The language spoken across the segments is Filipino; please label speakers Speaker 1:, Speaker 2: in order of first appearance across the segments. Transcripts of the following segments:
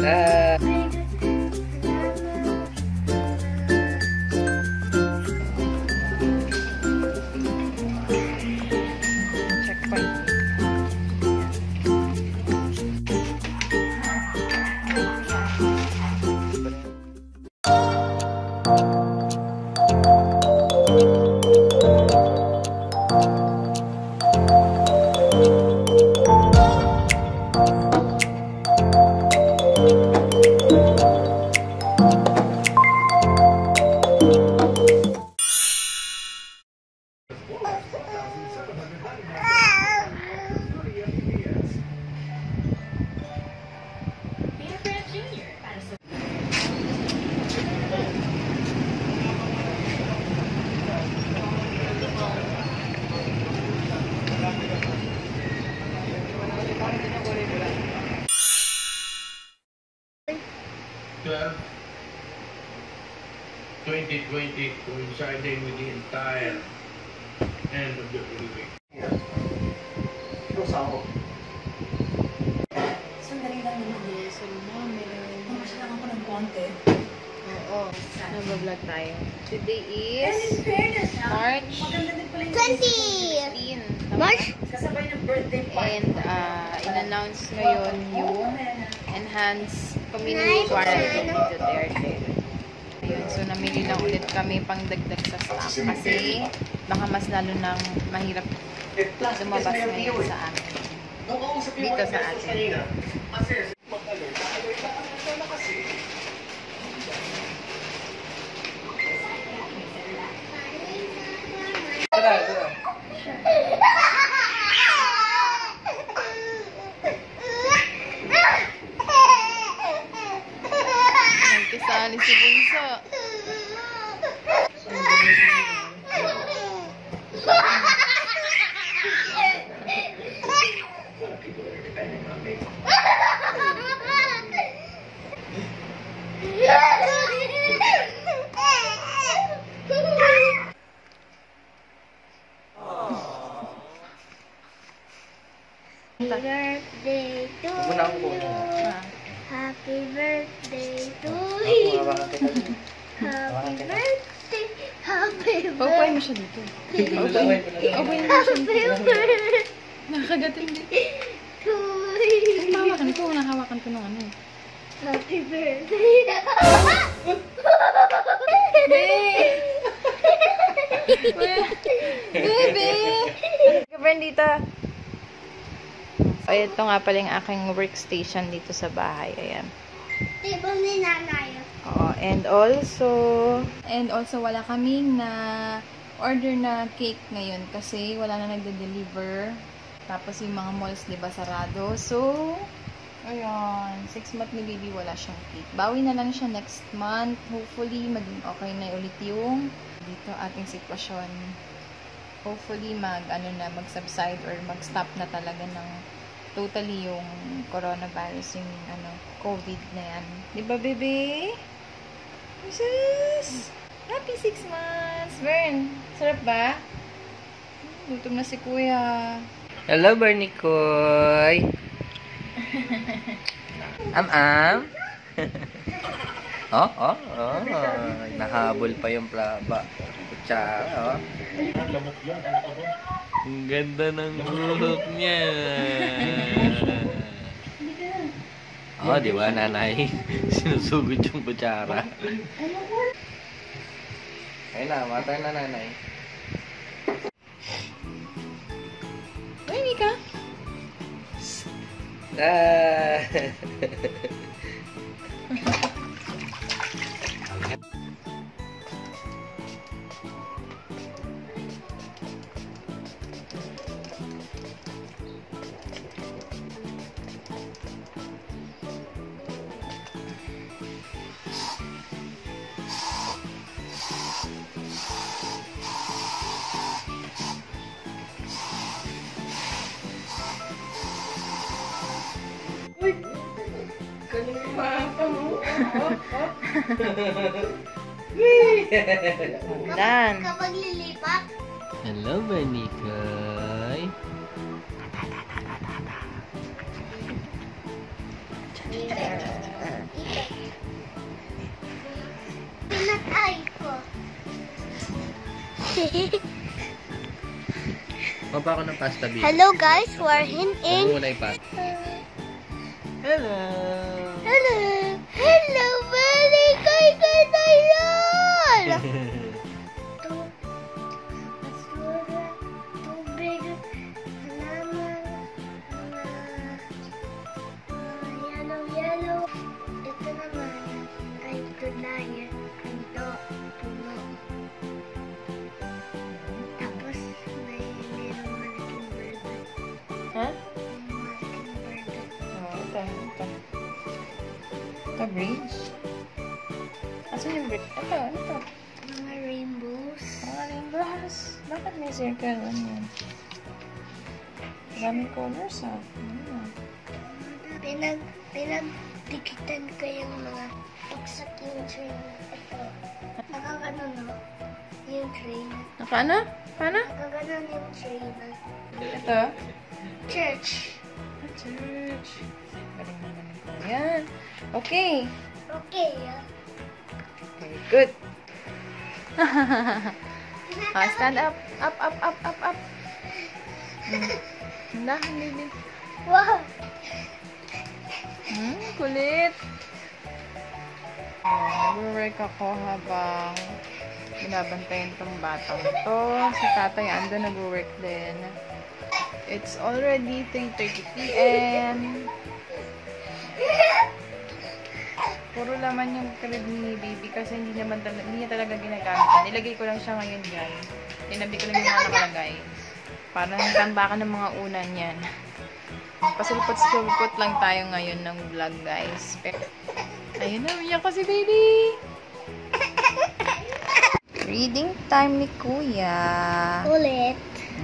Speaker 1: Well, 2020 coinciding with the entire end of the week.
Speaker 2: Sandali lang naman eh. So, lang ako ng konti.
Speaker 3: Oo. Nag-vlog tayo. Today is March 15.
Speaker 2: March? Kasabay ng birthday party.
Speaker 3: And in-announce ngayon yung enhanced community quarantine dito Duterte. Ayun, so namili lang ulit kami pang dagdag sa stock kasi baka mas lalo nang mahirap lumabas ngayon sa amin. Dito sa atin. Nagkasali si Bunso.
Speaker 2: Birthday to you. Happy birthday to you. Happy birthday. Happy
Speaker 3: Paupuin mo
Speaker 2: birthday.
Speaker 3: siya dito. Paupuin mo siya dito. Nakakagating din.
Speaker 2: To you.
Speaker 3: Hawakan ito. Nakahawakan ko ng ano.
Speaker 2: Happy birthday.
Speaker 3: Bebe! Gabern dito. So, ito nga pala yung aking workstation dito sa bahay. Ayan.
Speaker 2: Table ni nanay.
Speaker 3: Oo, and also wala kaming na order na cake ngayon kasi wala na nagde-deliver. Tapos yung mga malls, diba, sarado. So, ayun, 6 month ni baby, wala siyang cake. Bawi na lang siya next month. Hopefully, maging okay na ulit yung dito ating sitwasyon. Hopefully, mag-subside or mag-stop na talaga ng totally yung coronavirus, yung COVID na yan. Diba, baby? Jesus! Happy 6 months! Bern, sarap ba? Gutom na si kuya.
Speaker 4: Hello, Barnikoy! Oh. Nahabol pa yung kutsara, oh. Ang ganda ng buhok niya. Oh, di ba, nanay? Sinusugod yung kutsara. Ayun na, matay na, nanay.
Speaker 3: Ay, Mika! Dan.
Speaker 2: Kapag lilipat.
Speaker 4: Hello, Barnikoy.
Speaker 2: Pinatay ko.
Speaker 4: Mapa ako ng pasta beef.
Speaker 2: Hello guys, we're in.
Speaker 4: Huwag muna ipat. Hello!
Speaker 2: Hello! Hello, buddy! Kay na yan! Basura, tubig, halaman, yellow. Ito naman ay tulayan. Ito, puno. Tapos, mayroong malaking burger.
Speaker 3: Ha?
Speaker 2: Malaking burger.
Speaker 3: Oh, ito. Ito, bridge. Asan yung bridge? Ito.
Speaker 2: Mga rainbows.
Speaker 3: Rainbows. Bakit may circle? Ano yan? Maraming colors, ah.
Speaker 2: Pinagdikitan ko yung mga tuksak yung train na ito. Nakaganon, no? Yung train.
Speaker 3: Nakaano? Paano?
Speaker 2: Nakaganon yung train na.
Speaker 3: Ito.
Speaker 2: Church.
Speaker 3: Church. Galing naman ito. Yan. Okay.
Speaker 2: Okay, ah.
Speaker 3: Very good. Stand up. Up. Dahan, baby.
Speaker 2: Wow!
Speaker 3: Kulit. Nag-work ako habang binabantayan tong batang to. Si tatay ando nag-work din. It's already 3:30 p.m. Puro laman yung crib ni baby kasi hindi niya talaga ginagamit. Nilagay ko lang siya ngayon dyan. Tinabi ko lang yung mga nakalagay. Parang tambakan ng mga unan yan. Pasulpot-sulpot lang tayo ngayon ng vlog, guys. Pero, ayun na, umiyak ko si baby! Reading time ni Kuya.
Speaker 2: Ulit.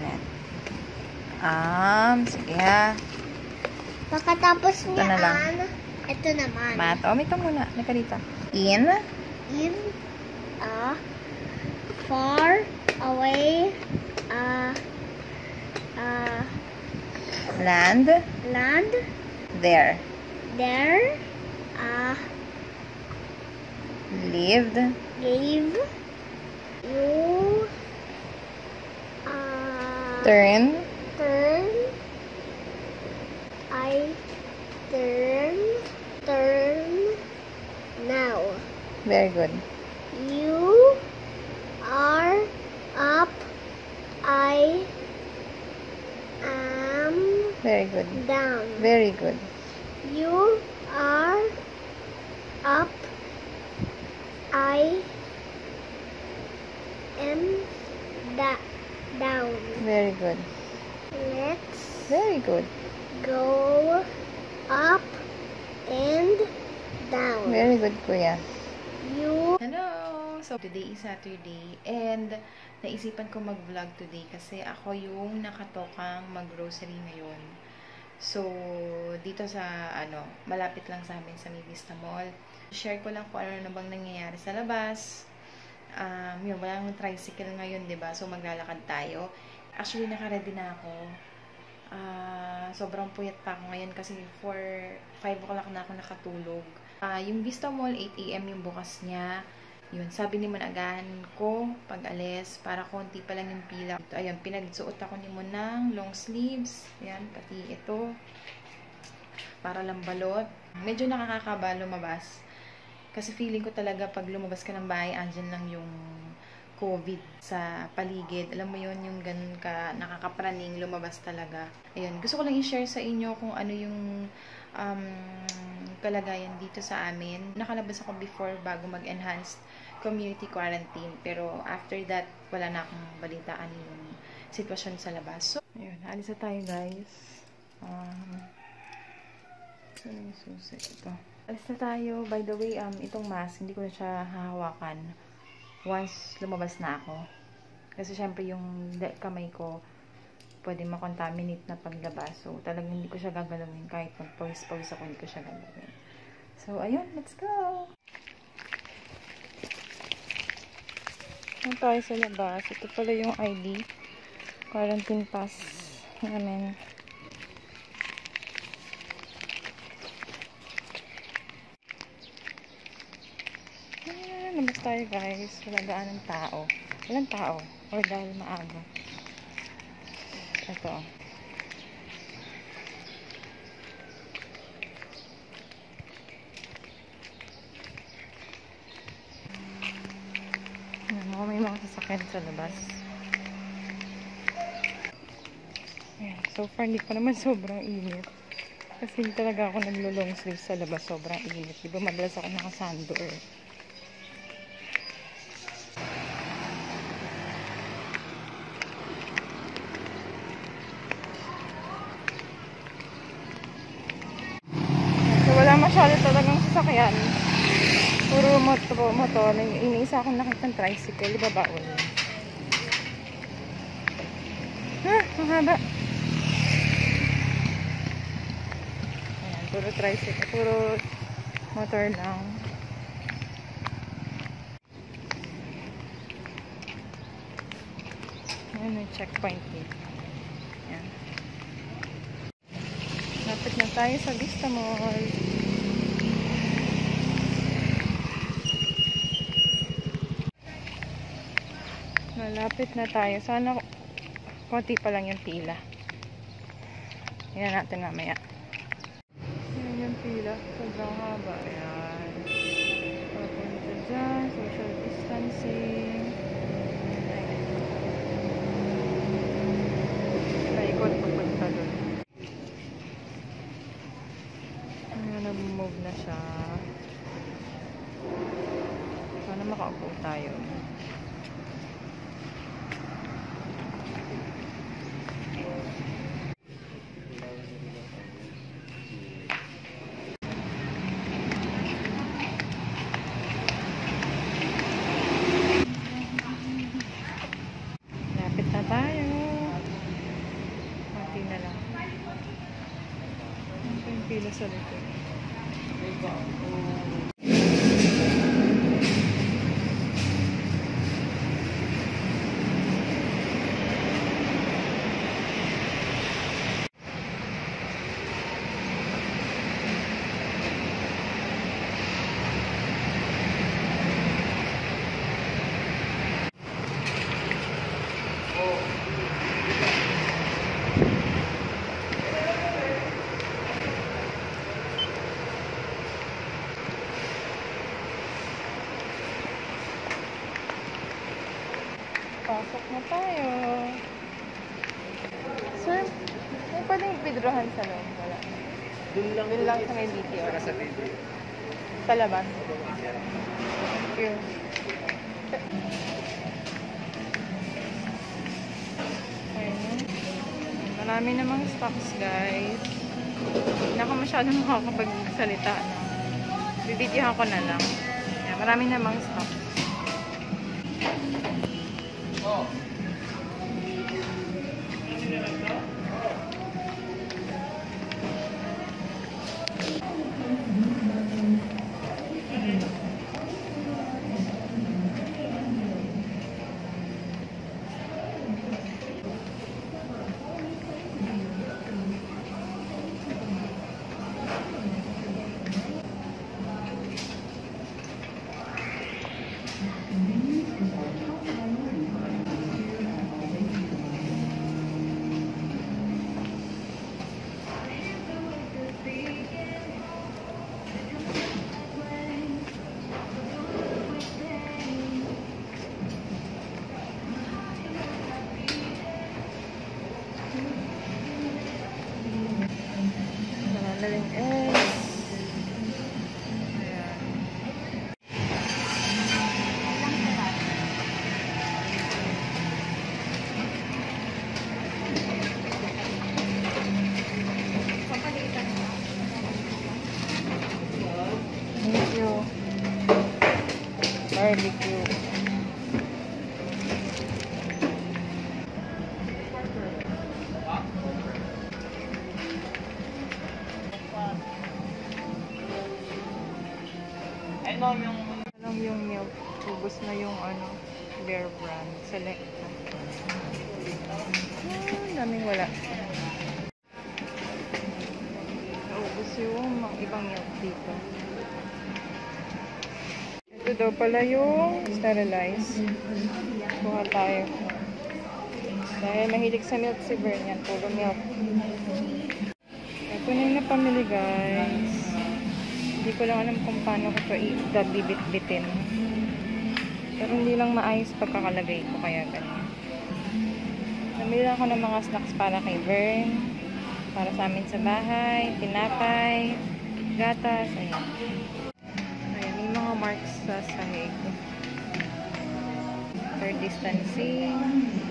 Speaker 3: Sige ha.
Speaker 2: Pagkatapos
Speaker 3: Ito na lang.
Speaker 2: ito naman.
Speaker 3: Math. Ito muna. Naka dito. In.
Speaker 2: In far away
Speaker 3: Land.
Speaker 2: land
Speaker 3: There.
Speaker 2: there
Speaker 3: Lived.
Speaker 2: gave you
Speaker 3: Turn.
Speaker 2: I turn now.
Speaker 3: Very good.
Speaker 2: You are up. I am
Speaker 3: Very good.
Speaker 2: down.
Speaker 3: Very good.
Speaker 2: You are up. I am down.
Speaker 3: Very good.
Speaker 2: Let's
Speaker 3: Very good.
Speaker 2: go up and down.
Speaker 3: Very good, Kuya.
Speaker 2: You
Speaker 3: Hello! So, today is Saturday and naisipan ko mag-vlog today kasi ako yung nakatokang mag-grocery ngayon. So, dito sa, malapit lang sa amin sa May Vista Mall. Share ko lang kung ano na bang nangyayari sa labas. Walang tricycle ngayon, 'di ba? So, maglalakad tayo. Actually, naka-ready na ako. Sobrang puyat pa ako ngayon kasi for 5 o'clock na ako nakatulog. Yung Vista Mall, 8 AM yung bukas niya. Yun, sabi ni Managahan ko pag alis, para konti pa lang yung pila. Ayun, pinagsuot ako ni Mo ng long sleeves. Yan, pati ito. Para lang balot. Medyo nakakakaba lumabas. Kasi feeling ko talaga pag lumabas ka ng bahay, andyan lang yung COVID sa paligid. Alam mo yun, yung ganun ka, nakakapraning, lumabas talaga. Ayun, gusto ko lang i-share sa inyo kung ano yung kalagayan dito sa amin. Nakalabas ako before bago mag-enhanced community quarantine. Pero after that, wala na akong balitaan yung sitwasyon sa labas. So, ayun, alis na tayo guys. Saan yung susi? Ito. Alis na tayo. By the way, itong mask, hindi ko na siya hahawakan once lumabas na ako. Kasi syempre yung kamay ko pwede makontaminate na paglabas. So, talagang hindi ko siya gagalawin. Kahit mag-pawis-pawis ako, hindi ko siya gagalawin. So, ayun. Let's go! Ano tayo sa labas? Ito pala yung ID. Quarantine pass namin. Starbucks tayo guys. Wala gaanong tao. Walang tao. Or dahil maaga. Ito. May mga sasakyan sa labas. Ayan. So far, hindi pa naman sobrang init. Kasi hindi talaga ako naglo-long sleeve sa labas. Sobrang init. Diba madalas ako nakasandor. So wala masyado talagang sasakyan. Puro motor. Iniisa akong nakitang tricycle. Diba bawal? Ang haba. Ayan, puro tricycle. Puro motor lang. Ayan, may checkpoint dito. Ayan. Lapit na tayo sa Vista Mall. Malapit na tayo. Sana konti pa lang yung pila. Tingnan natin mamaya. Yan yung pila. Sobrang haba. Ayan. Papunta dyan. Social distancing. Paikot papunta dun. Ayan, nag-move na siya. Sana makaupo tayo. Pila sa likod. Pasok na tayo. Sir, may pwedeng withdrawhan sa loob? Wala. Doon lang sa may BTO. Para sa BTO. Sa labas. Thank you. Ayun. Marami namang stocks, guys. Hindi ako masyadong makakapagsalita. Bibidyohan ko na lang. Ayan, marami namang stocks. Maraming eggs. Ayan. Thank you. Barbecue. Alam yung milk. Ubus na yung Bear Brand. Selecta. Daming wala. Naubos yung ibang milk dito. Ito Ito daw pala yung sterilize. Kuha tayo. Dahil mahilig sa milk si Bern yan. Puro milk. Ito na yung napamili guys. Hindi ko lang alam kung paano ko ito bibit-bitin. Pero hindi lang maayos pagkakalagay ko. Kaya ganyan. Namili ako ng mga snacks para kay Bern. Para sa amin sa bahay. Tinapay. Gatas. Ayan. Ayan. May mga marks sa sahig. For distancing.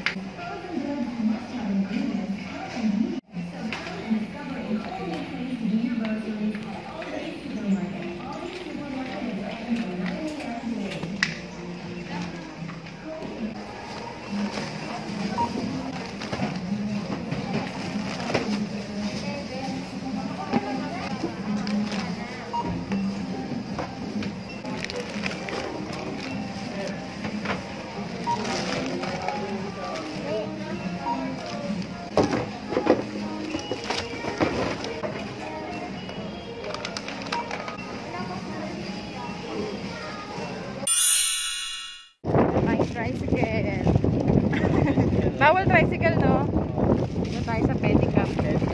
Speaker 3: Tricycle. Bawal tricycle, no? Dito tayo sa pedicab.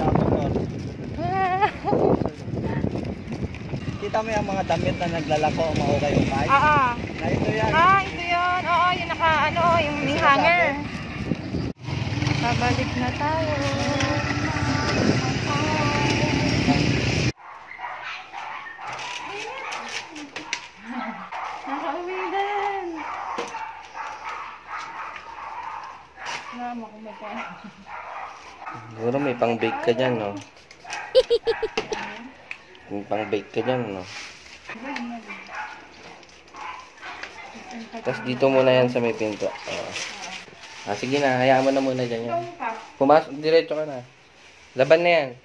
Speaker 5: Kita mo yung mga damit na naglalako o mahukay yung bike? Na ito yan.
Speaker 3: Ito yun. Oo, yung yung may hanger. Babalik na tayo. Nakauwi din. Nama ko magkano.
Speaker 4: Siguro may pang-bake ka dyan, no? May pang-bake ka dyan, no? Tapos dito muna yan sa may pinto. Sige na, hayaan mo na muna dyan yan. Pumasok, diretso ka na. Laban na yan.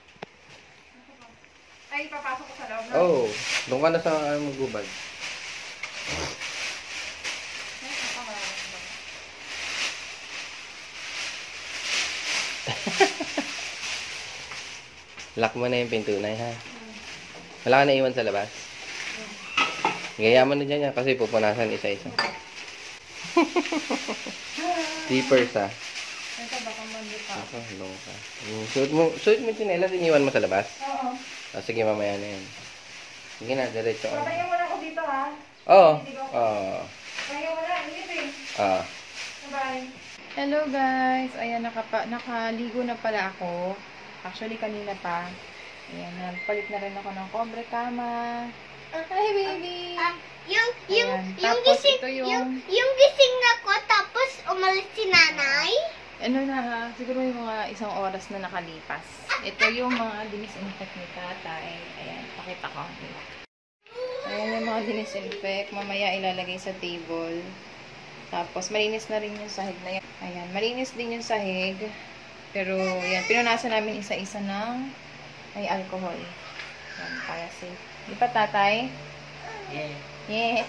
Speaker 3: Ay, papasok ko sa loob.
Speaker 4: Oo, doon ka na sa magubad. Lock mo na yung pinto na ha. Wala ka na iwan sa labas. Gaya mo na dyan yan kasi pupunasan isa-isa. Sleepers ha.
Speaker 3: Ito baka mandita.
Speaker 4: Long ka. Suot mo yung tsinelas, iniwan mo sa labas?
Speaker 3: Oo.
Speaker 4: Sige, mamaya na yan. Sige na, diretso ka.
Speaker 3: Patayin mo na ako dito ha.
Speaker 4: Oo.
Speaker 3: Patayin mo na, inipin.
Speaker 4: Ah.
Speaker 3: Bye. Hello guys. Ayan, nakaligo na pala ako. Actually, kanina pa. Ayan, nagpalit na rin ako ng cobre kama. Hi, baby! Ayan, tapos ito
Speaker 2: yung gising na ko, tapos umalis si nanay.
Speaker 3: Ano na, siguro yung mga isang oras na nakalipas. Ito yung mga dinisinfect ni tatay. Ayan, pakita ko. Ayan yung mga dinisinfect. Mamaya ilalagay sa table. Tapos, malinis na rin yung sahig na yan. Ayan, malinis din yung sahig. Pero, yan, pinunasan namin isa-isa ng may alcohol. Yan, para safe. Di pa, tatay?
Speaker 5: Yeah.
Speaker 3: Yeah.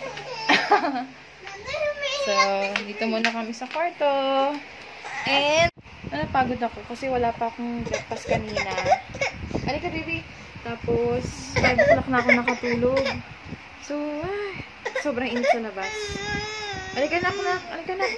Speaker 3: So, dito muna kami sa kwarto. And, napagod ako kasi wala pa akong breakfast kanina. Halika, baby. Tapos, 5 o'clock na ako nakatulog. So, sobrang init sa labas. Halika na, halika na.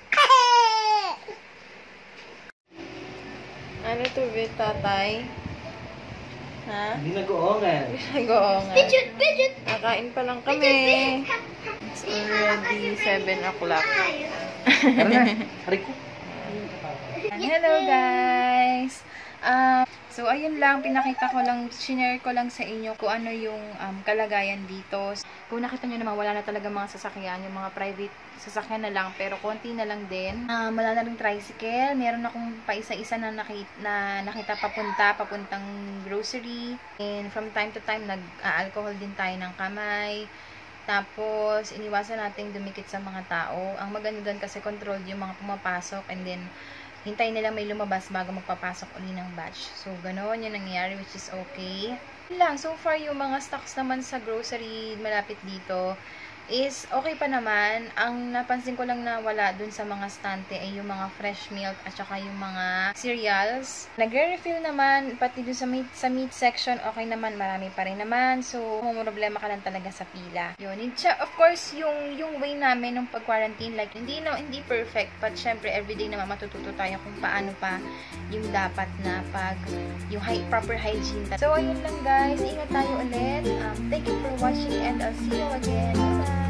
Speaker 3: Ano to, tatay? Ha?
Speaker 5: Hindi nag-uongan.
Speaker 3: Nag-uongan.
Speaker 2: Pidget!
Speaker 3: Nakain pa lang kami. It's already 7 o'clock.
Speaker 5: Tara na. Hari ko.
Speaker 3: Hello guys! So ayun lang, pinakita ko lang, shinare ko lang sa inyo kung ano yung kalagayan dito. Kung nakita nyo naman, wala na talaga mga sasakyan, yung mga private sasakyan na lang, pero konti na lang din. Wala na rin tricycle, meron akong paisa-isa na nakita papuntang grocery. And from time to time, nag-alcohol din tayo ng kamay. Tapos, iniwasan natin dumikit sa mga tao. Ang maganda doon kasi controlled yung mga pumapasok, and then hintayin nila may lumabas bago magpapasok uli ng batch. So, ganoon yung nangyayari, which is okay. Yun lang, so far yung mga stocks naman sa grocery malapit dito, is okay pa naman. Ang napansin ko lang na wala dun sa mga stante ay yung mga fresh milk at saka yung mga cereals. Nagre-refill naman, pati dun sa meat section, okay naman, marami pa rin naman. So, kung problema ka lang talaga sa pila. Yun. Of course, yung way namin ng pag-quarantine, like, hindi perfect, but syempre, everyday naman matututo tayo kung paano pa yung dapat na yung proper hygiene. So, ayun lang guys. Ingat tayo ulit. Thank you for watching and I'll see you again. Bye-bye!